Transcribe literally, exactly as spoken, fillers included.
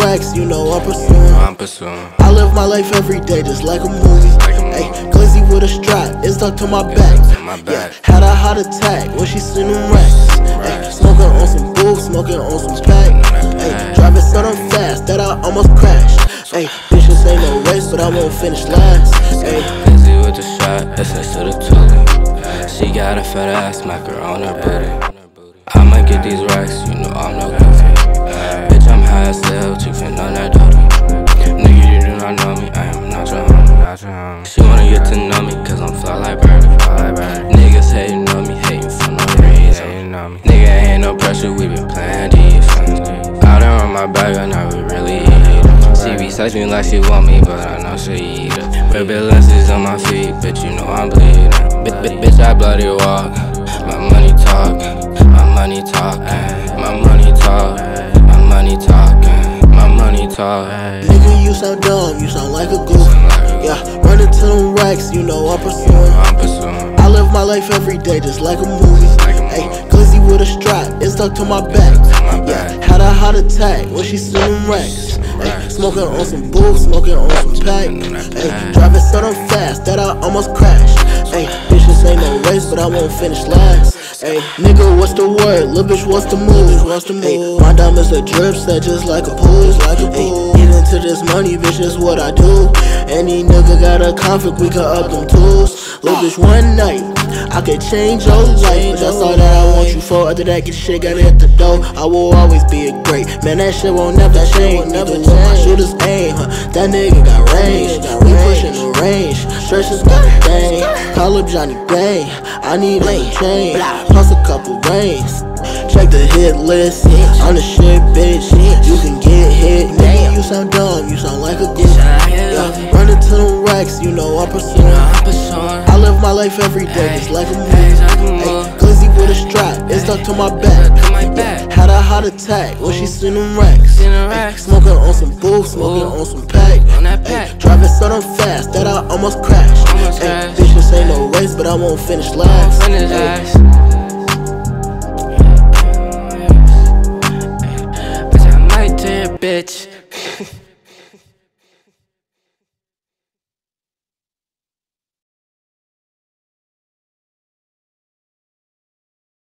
racks, you know I'm pursuing. I'm pursuing. I live my life every day just like a movie. Ayy, glizzy with a strap, it's stuck to my back. Yeah, had a heart attack when she seen them racks. Ayy, smoking on some booth, smoking on some pack. Ayy, driving so damn fast that I almost crashed. Ayy, bitches ain't no race, but I won't finish last. Ayy, glizzy with the shot, S S to the toolie. She got a fat ass, smack her on her booty. I'ma get these racks, you know I'm no goofy. Bitch, I'm high as hell, chiefin' on that doty. Nigga, you do not know me, I am not your homie. She wanna get to know me, cause I'm fly like Bernie. Niggas hating on me, hating for no reason. Nigga, ain't no pressure, we been playing defense. I don't run my bag, I never really eat it. She be touch me like she want me, but I know she eat it. Red lenses on my feet, bitch, you know I'm bleeding. Bitch, I bloody walk, my money talk, my money talk, my money talk, my money talk, my money talk. Nigga, you sound dumb, you sound like a goof. Yeah, running to them racks, you know I'm pursuing. I'm pursuing. I live my life every day just like a movie. Ayy, glizzy with a strap, it's stuck to my back. Yeah, had a heart attack when she seen them racks. Ayy, smoking on some booth, smoking on some pack. Ayy, driving so damn fast that I almost crashed. Ayy, bitches ain't no race, but I won't finish last. Ayy, nigga, what's the word? Lil' bitch, what's the move? What's the move? Ayy, my diamonds a drip set just like a pool, like a pool. Get into this money, bitch, is what I do. Any nigga got a conflict, we can up them tools. Lil' bitch, one night I could change your life, but that's all that I want you for. After that, get shit, gotta hit the door. I will always be a great man. That shit won't never change. Never change. My shooters aim, huh? That nigga got range. We pushing the range. Stretches got a thing. Call up Johnny Bang. I need a change. Plus a couple rings. Check the hit list. On the shit, bitch. You can get hit. Nigga, you sound dumb. You sound like a goof. Yeah, running to them racks. You know I'm pursuing. I live my life every day just like a movie. Ay, glizzy with a strap, it's stuck to my back. Yeah, had a heart attack when she seen them racks. Ay, smoking on some booth, smoking on some pack. Ay, driving so damn fast that I almost crashed. Ay, bitches ain't no race, but I won't finish last.